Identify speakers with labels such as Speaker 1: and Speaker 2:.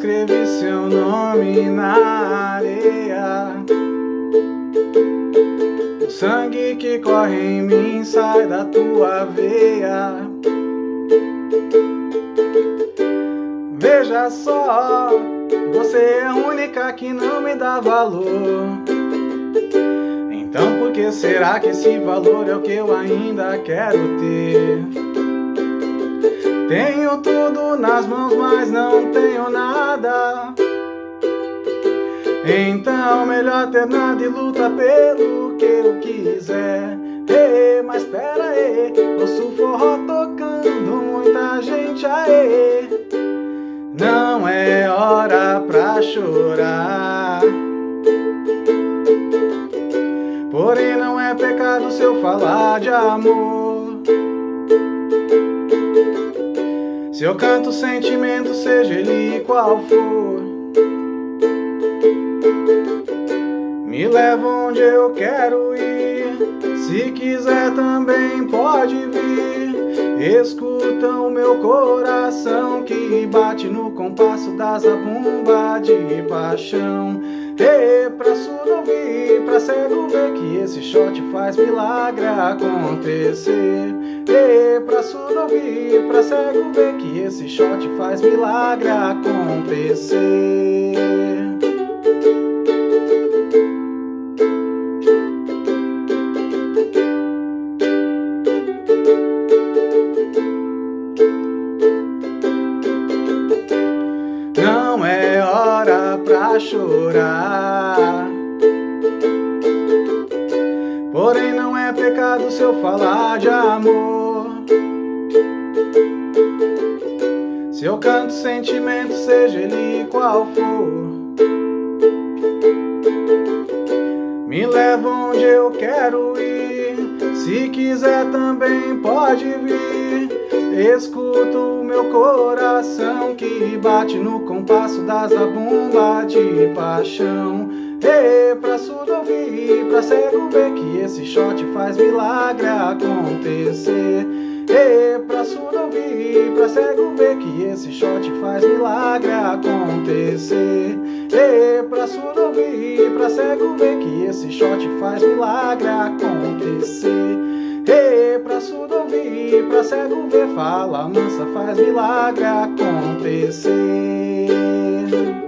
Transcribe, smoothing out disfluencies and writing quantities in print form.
Speaker 1: escrevi seu nome na areia. O sangue que corre em mim sai da tua veia. Veja só, você é a única que não me dá valor. Então por que será que esse valor é o que eu ainda quero ter? Tenho tudo nas mãos, mas não tenho nada. Então melhor ter nada e luta pelo que eu quiser. Ei, mas pera aí, ouço forró tocando, muita gente aê. Não é hora pra chorar, porém não é pecado se eu falar de amor. Se eu canto sentimento, seja ele qual for, me leva onde eu quero ir. Se quiser também pode vir. Escuta o meu coração que bate no compasso da zabumba de paixão. Ei, pra surdo ouvir, pra cego ver que esse shot faz milagre acontecer. Ei, pra surdo ouvir, pra cego ver que esse shot faz milagre acontecer. Não é hora pra chorar, porém não é pecado se eu falar de amor. Se eu canto sentimento, seja ele qual for, me leva onde eu quero ir. Se quiser também pode vir. Escuta o meu coração que bate no compasso da zabumba de paixão. Ei, pra surdo ouvir, pra cego ver que esse shot faz milagre acontecer. Ei, pra surdo ouvir, pra cego ver que esse shot faz milagre acontecer. Ei, pra surdo ouvir, pra cego ver que esse shot faz milagre acontecer. Ei, pra surdo ouvir, pra cego ver, fala mansa, faz milagre acontecer.